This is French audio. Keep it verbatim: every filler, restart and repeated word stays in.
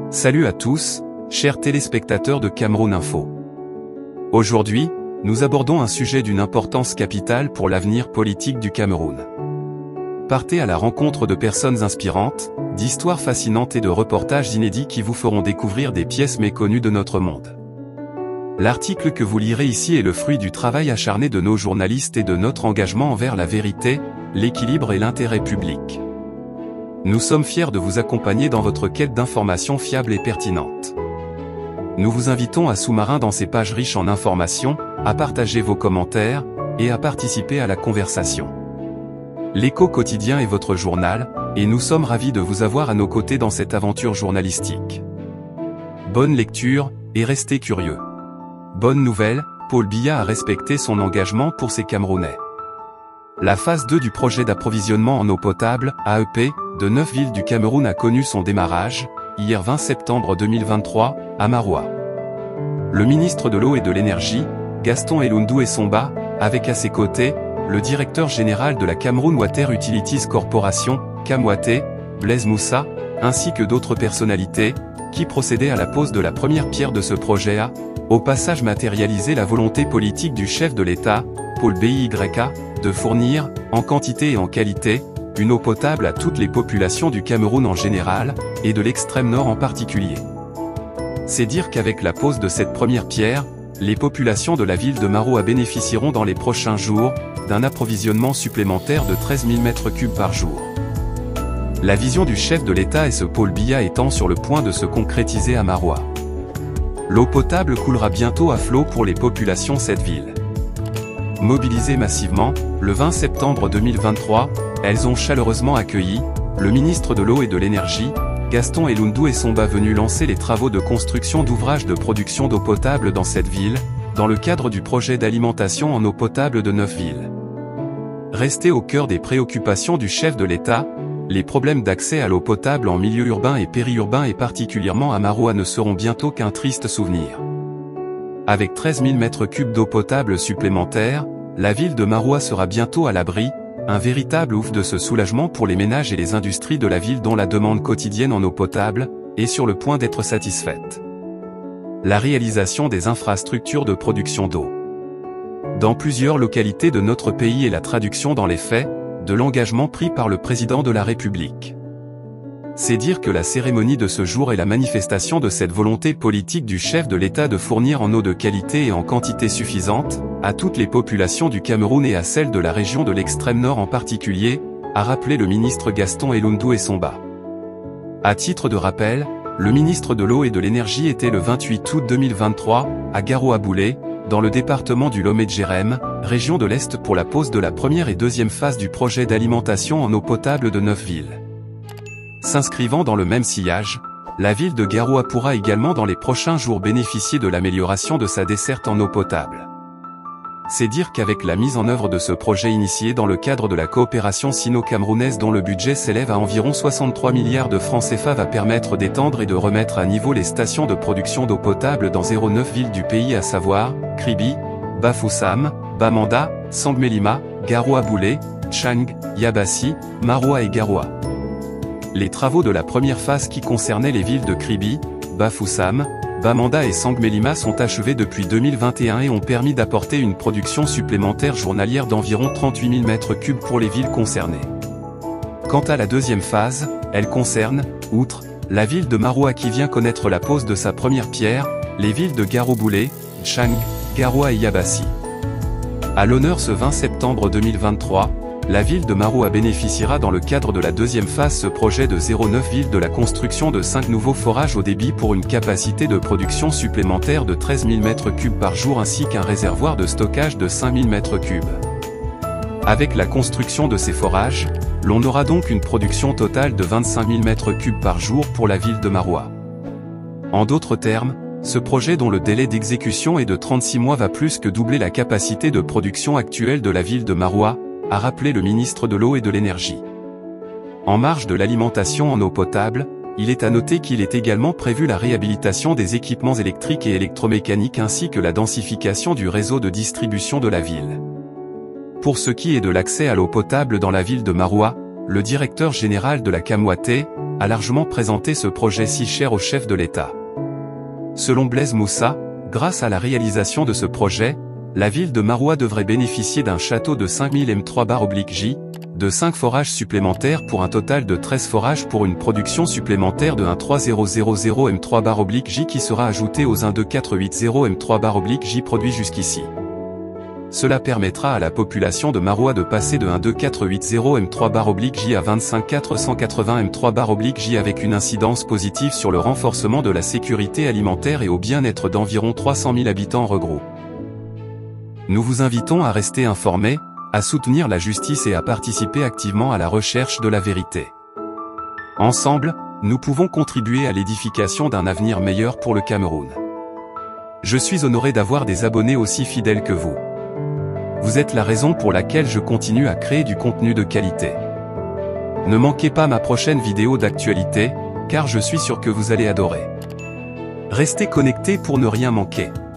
Salut à tous, chers téléspectateurs de Cameroun Info. Aujourd'hui, nous abordons un sujet d'une importance capitale pour l'avenir politique du Cameroun. Partez à la rencontre de personnes inspirantes, d'histoires fascinantes et de reportages inédits qui vous feront découvrir des pièces méconnues de notre monde. L'article que vous lirez ici est le fruit du travail acharné de nos journalistes et de notre engagement envers la vérité, l'équilibre et l'intérêt public. Nous sommes fiers de vous accompagner dans votre quête d'informations fiables et pertinentes. Nous vous invitons à sous-marin dans ces pages riches en informations, à partager vos commentaires, et à participer à la conversation. L'Écho quotidien est votre journal, et nous sommes ravis de vous avoir à nos côtés dans cette aventure journalistique. Bonne lecture, et restez curieux. Bonne nouvelle, Paul Biya a respecté son engagement pour ses Camerounais. La phase deux du projet d'approvisionnement en eau potable, A E P, de neuf villes du Cameroun a connu son démarrage, hier vingt septembre deux mille vingt-trois, à Maroua. Le ministre de l'Eau et de l'Énergie, Gaston Elundou Essomba, avec à ses côtés, le directeur général de la Cameroun Water Utilities Corporation, Camwater, Blaise Moussa, ainsi que d'autres personnalités, qui procédaient à la pose de la première pierre de ce projet a, au passage matérialisé la volonté politique du chef de l'État, Paul Biya, de fournir, en quantité et en qualité, une eau potable à toutes les populations du Cameroun en général, et de l'extrême nord en particulier. C'est dire qu'avec la pose de cette première pierre, les populations de la ville de Maroua bénéficieront dans les prochains jours, d'un approvisionnement supplémentaire de treize mille mètres cubes par jour. La vision du chef de l'État et ce Paul Biya étant sur le point de se concrétiser à Maroua. L'eau potable coulera bientôt à flot pour les populations de cette ville. Mobilisées massivement, le vingt septembre deux mille vingt-trois, elles ont chaleureusement accueilli, le ministre de l'Eau et de l'Énergie, Gaston Elundou Essomba venu lancer les travaux de construction d'ouvrages de production d'eau potable dans cette ville, dans le cadre du projet d'alimentation en eau potable de neuf villes. Restés au cœur des préoccupations du chef de l'État, les problèmes d'accès à l'eau potable en milieu urbain et périurbain et particulièrement à Maroua ne seront bientôt qu'un triste souvenir. Avec treize mille mètres cubes d'eau potable supplémentaires, la ville de Maroua sera bientôt à l'abri, un véritable ouf de ce soulagement pour les ménages et les industries de la ville dont la demande quotidienne en eau potable est sur le point d'être satisfaite. La réalisation des infrastructures de production d'eau dans plusieurs localités de notre pays est la traduction dans les faits de l'engagement pris par le président de la République. C'est dire que la cérémonie de ce jour est la manifestation de cette volonté politique du chef de l'État de fournir en eau de qualité et en quantité suffisante, à toutes les populations du Cameroun et à celles de la région de l'extrême nord en particulier, a rappelé le ministre Gaston Elundou Essomba. À titre de rappel, le ministre de l'Eau et de l'Énergie était le vingt-huit août deux mille vingt-trois, à Garoua-Boulé, dans le département du Lomé-Djérem, région de l'Est pour la pose de la première et deuxième phase du projet d'alimentation en eau potable de neuf villes. S'inscrivant dans le même sillage, la ville de Garoua pourra également dans les prochains jours bénéficier de l'amélioration de sa desserte en eau potable. C'est dire qu'avec la mise en œuvre de ce projet initié dans le cadre de la coopération sino-camerounaise dont le budget s'élève à environ soixante-trois milliards de francs C F A va permettre d'étendre et de remettre à niveau les stations de production d'eau potable dans zéro neuf villes du pays à savoir, Kribi, Bafoussam, Bamanda, Sangmelima, Garoua-Boulé, Tchang, Yabassi, Maroua et Garoua. Les travaux de la première phase qui concernaient les villes de Kribi, Bafoussam, Bamanda et Sangmelima sont achevés depuis deux mille vingt et un et ont permis d'apporter une production supplémentaire journalière d'environ trente-huit mille mètres cubes pour les villes concernées. Quant à la deuxième phase, elle concerne, outre, la ville de Maroua qui vient connaître la pose de sa première pierre, les villes de Garo-Boulé, Tchang, Garoua et Yabassi. À l'honneur ce vingt septembre deux mille vingt-trois, la ville de Maroua bénéficiera dans le cadre de la deuxième phase ce projet de zéro neuf villes de la construction de cinq nouveaux forages au débit pour une capacité de production supplémentaire de treize mille mètres cubes par jour ainsi qu'un réservoir de stockage de cinq mille mètres cubes. Avec la construction de ces forages, l'on aura donc une production totale de vingt-cinq mille mètres cubes par jour pour la ville de Maroua. En d'autres termes, ce projet dont le délai d'exécution est de trente-six mois va plus que doubler la capacité de production actuelle de la ville de Maroua, a rappelé le ministre de l'Eau et de l'Énergie. En marge de l'alimentation en eau potable, il est à noter qu'il est également prévu la réhabilitation des équipements électriques et électromécaniques ainsi que la densification du réseau de distribution de la ville. Pour ce qui est de l'accès à l'eau potable dans la ville de Maroua, le directeur général de la Camwater, a largement présenté ce projet si cher au chef de l'État. Selon Blaise Moussa, grâce à la réalisation de ce projet, la ville de Maroua devrait bénéficier d'un château de cinq mille mètres trois/J, de cinq forages supplémentaires pour un total de treize forages pour une production supplémentaire de un virgule trois mille mètres trois/J qui sera ajouté aux un virgule deux mille quatre cent quatre-vingt mètres trois/J produits jusqu'ici. Cela permettra à la population de Maroua de passer de un virgule deux mille quatre cent quatre-vingt mètres trois/J à vingt-cinq mille quatre cent quatre-vingts mètres trois/J avec une incidence positive sur le renforcement de la sécurité alimentaire et au bien-être d'environ trois cent mille habitants regroupés. Nous vous invitons à rester informés, à soutenir la justice et à participer activement à la recherche de la vérité. Ensemble, nous pouvons contribuer à l'édification d'un avenir meilleur pour le Cameroun. Je suis honoré d'avoir des abonnés aussi fidèles que vous. Vous êtes la raison pour laquelle je continue à créer du contenu de qualité. Ne manquez pas ma prochaine vidéo d'actualité, car je suis sûr que vous allez adorer. Restez connectés pour ne rien manquer.